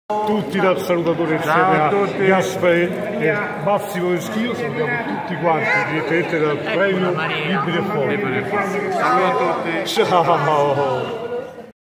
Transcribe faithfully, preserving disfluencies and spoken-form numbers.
Tutti dal salutatore insieme a Gaspare e Massimo Deschio, salutiamo tutti quanti direttamente dal premio Libri e Fuori. Saluto a tutti. Ciao!